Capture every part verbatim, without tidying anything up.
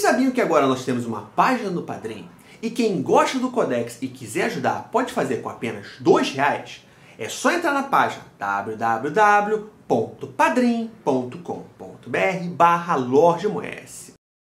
sabiam que agora nós temos uma página no Padrim? E quem gosta do Codex e quiser ajudar pode fazer com apenas dois reais? É só entrar na página w w w ponto padrim ponto com ponto b r barra Lorde Moes.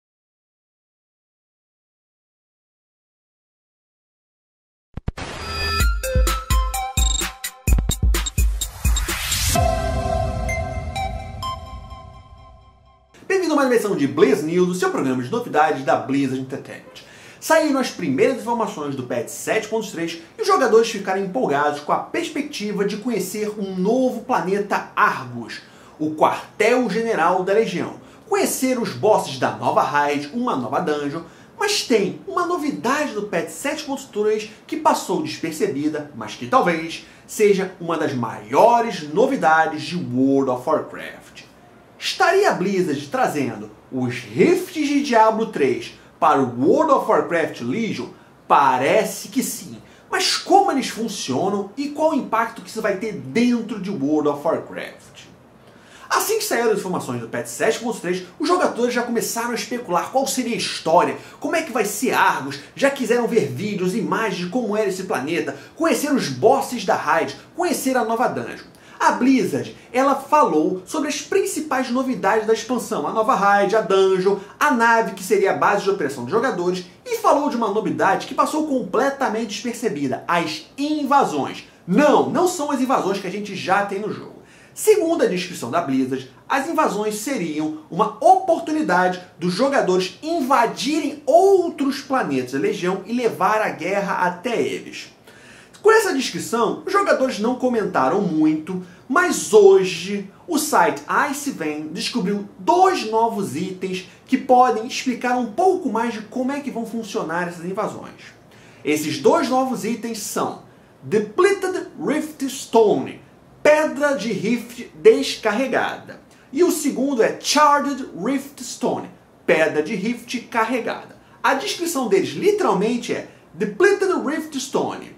Bem-vindo a mais uma edição de Blizz News, o seu programa de novidades da Blizzard Entertainment. Saíram as primeiras informações do patch sete ponto três e os jogadores ficaram empolgados com a perspectiva de conhecer um novo planeta Argus, o quartel-general da Legião, conhecer os bosses da nova raid, uma nova dungeon, mas tem uma novidade do patch sete ponto três que passou despercebida, mas que talvez seja uma das maiores novidades de World of Warcraft. Estaria a Blizzard trazendo os rifts de Diablo três para o World of Warcraft Legion? Parece que sim. Mas como eles funcionam e qual o impacto que isso vai ter dentro de World of Warcraft? Assim que saíram as informações do patch sete ponto três, os jogadores já começaram a especular qual seria a história, como é que vai ser Argus, já quiseram ver vídeos, imagens de como era esse planeta, conhecer os bosses da raid, conhecer a nova dungeon. A Blizzard, ela falou sobre as principais novidades da expansão, a nova raid, a dungeon, a nave que seria a base de operação dos jogadores, e falou de uma novidade que passou completamente despercebida, as invasões. Não, não são as invasões que a gente já tem no jogo. Segundo a descrição da Blizzard, as invasões seriam uma oportunidade dos jogadores invadirem outros planetas da Legião e levar a guerra até eles. Com essa descrição, os jogadores não comentaram muito, mas hoje o site Icevent descobriu dois novos itens que podem explicar um pouco mais de como é que vão funcionar essas invasões. Esses dois novos itens são Depleted Rift Stone, pedra de rift descarregada, e o segundo é Charged Rift Stone, pedra de rift carregada. A descrição deles literalmente é Depleted Rift Stone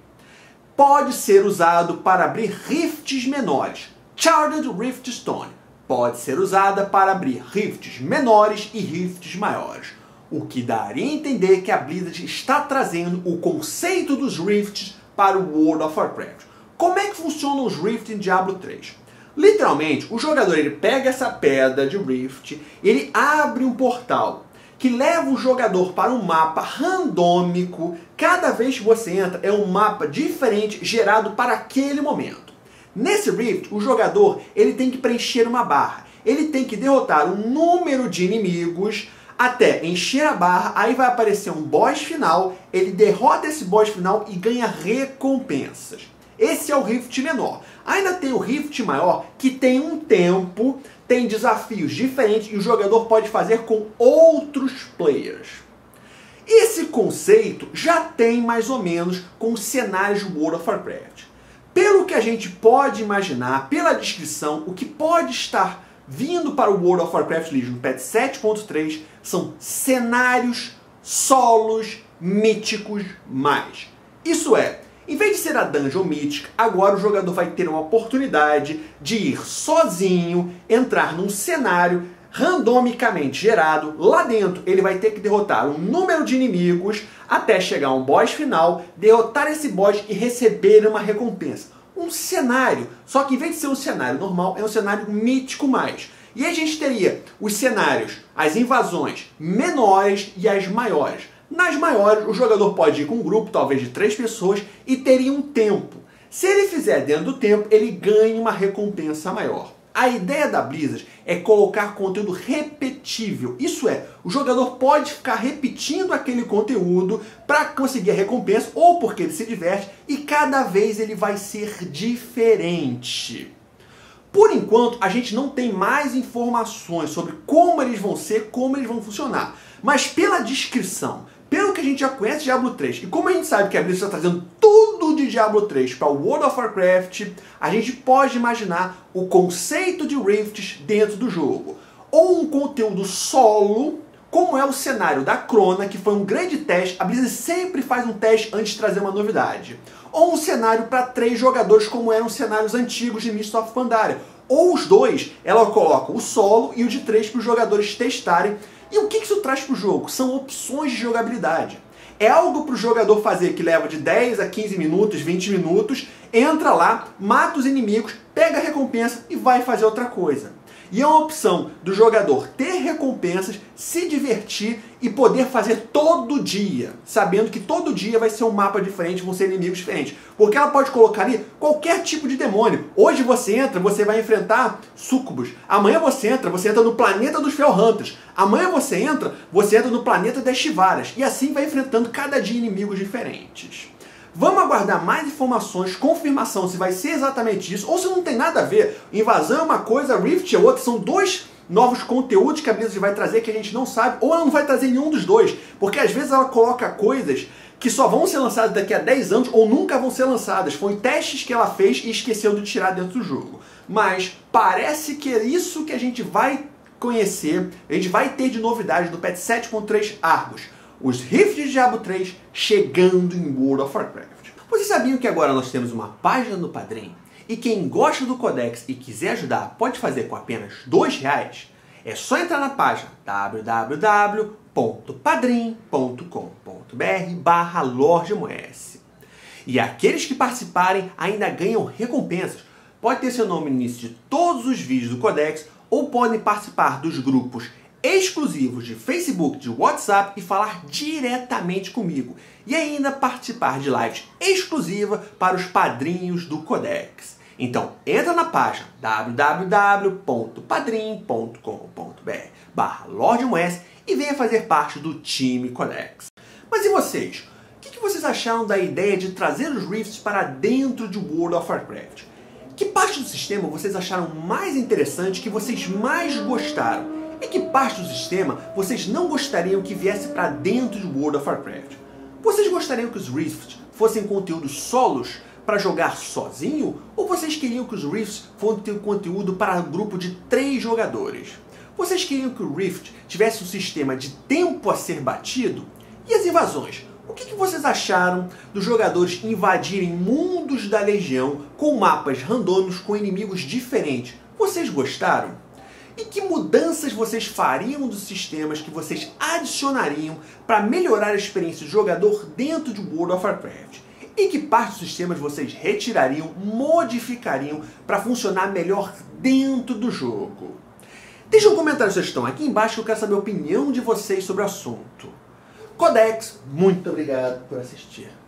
pode ser usado para abrir rifts menores. Charged Rift Stone pode ser usada para abrir rifts menores e rifts maiores. O que daria a entender que a Blizzard está trazendo o conceito dos rifts para o World of Warcraft. Como é que funcionam os rifts em Diablo três? Literalmente, o jogador ele pega essa pedra de rift, ele abre um portal que leva o jogador para um mapa randômico. Cada vez que você entra é um mapa diferente gerado para aquele momento. Nesse rift, o jogador ele tem que preencher uma barra. Ele tem que derrotar um número de inimigos até encher a barra, aí vai aparecer um boss final, ele derrota esse boss final e ganha recompensas. Esse é o rift menor. Ainda tem o rift maior, que tem um tempo, tem desafios diferentes e o jogador pode fazer com outros players. Esse conceito já tem mais ou menos com os cenários de World of Warcraft. Pelo que a gente pode imaginar, pela descrição, o que pode estar vindo para o World of Warcraft Legion patch sete ponto três são cenários solos míticos mais. Isso é, em vez de ser a dungeon mítica, agora o jogador vai ter uma oportunidade de ir sozinho, entrar num cenário randomicamente gerado. Lá dentro ele vai ter que derrotar um número de inimigos até chegar a um boss final, derrotar esse boss e receber uma recompensa. Um cenário, só que em vez de ser um cenário normal, é um cenário mítico mais. E aí a gente teria os cenários, as invasões menores e as maiores. Nas maiores, o jogador pode ir com um grupo, talvez de três pessoas, e teria um tempo. Se ele fizer dentro do tempo, ele ganha uma recompensa maior. A ideia da Blizzard é colocar conteúdo repetível. Isso é, o jogador pode ficar repetindo aquele conteúdo para conseguir a recompensa, ou porque ele se diverte, e cada vez ele vai ser diferente. Por enquanto, a gente não tem mais informações sobre como eles vão ser, como eles vão funcionar. Mas pela descrição, pelo que a gente já conhece de Diablo três, e como a gente sabe que a Blizzard está trazendo tudo de Diablo três para o World of Warcraft, a gente pode imaginar o conceito de rifts dentro do jogo. Ou um conteúdo solo, como é o cenário da Crona, que foi um grande teste. A Blizzard sempre faz um teste antes de trazer uma novidade. Ou um cenário para três jogadores, como eram cenários antigos de Mists of Pandaria. Ou os dois, ela coloca o solo e o de três para os jogadores testarem E o que isso traz para o jogo? São opções de jogabilidade. É algo para o jogador fazer que leva de dez a quinze minutos, vinte minutos, entra lá, mata os inimigos, pega a recompensa e vai fazer outra coisa. E é uma opção do jogador ter recompensas, se divertir e poder fazer todo dia, sabendo que todo dia vai ser um mapa diferente, vão ser inimigos diferentes. Porque ela pode colocar ali qualquer tipo de demônio. Hoje você entra, você vai enfrentar súcubos. Amanhã você entra, você entra no planeta dos Felhunters. Amanhã você entra, você entra no planeta das Shivaras. E assim vai enfrentando cada dia inimigos diferentes. Vamos aguardar mais informações, confirmação se vai ser exatamente isso, ou se não tem nada a ver. Invasão é uma coisa, Rift é outra, são dois novos conteúdos que a Blizzard vai trazer que a gente não sabe, ou ela não vai trazer nenhum dos dois, porque às vezes ela coloca coisas que só vão ser lançadas daqui a dez anos ou nunca vão ser lançadas. Foi testes que ela fez e esqueceu de tirar dentro do jogo. Mas parece que é isso que a gente vai conhecer, a gente vai ter de novidade do patch sete ponto três Argus. Os Rifts de Diablo três chegando em World of Warcraft. Vocês sabiam que agora nós temos uma página no Padrim? E quem gosta do Codex e quiser ajudar pode fazer com apenas dois reais? É só entrar na página w w w ponto padrim ponto com ponto b r barra lordemoes. E aqueles que participarem ainda ganham recompensas. Pode ter seu nome no início de todos os vídeos do Codex ou podem participar dos grupos exclusivos de Facebook, de WhatsApp e falar diretamente comigo. E ainda participar de lives exclusivas para os padrinhos do Codex. Então, entra na página w w w ponto padrim ponto com ponto b r barra lordemoes e venha fazer parte do time Codex. Mas e vocês? O que vocês acharam da ideia de trazer os Rifts para dentro de World of Warcraft? Que parte do sistema vocês acharam mais interessante, que vocês mais gostaram? E que parte do sistema vocês não gostariam que viesse para dentro de World of Warcraft? Vocês gostariam que os Rifts fossem conteúdos solos para jogar sozinho? Ou vocês queriam que os Rifts fossem conteúdo para um grupo de três jogadores? Vocês queriam que o Rift tivesse um sistema de tempo a ser batido? E as invasões? O que vocês acharam dos jogadores invadirem mundos da Legião com mapas randômicos com inimigos diferentes? Vocês gostaram? E que mudanças vocês fariam dos sistemas que vocês adicionariam para melhorar a experiência do jogador dentro de World of Warcraft? E que parte dos sistemas vocês retirariam, modificariam para funcionar melhor dentro do jogo? Deixa um comentário de sugestão aqui embaixo que eu quero saber a opinião de vocês sobre o assunto. Codex, muito obrigado por assistir.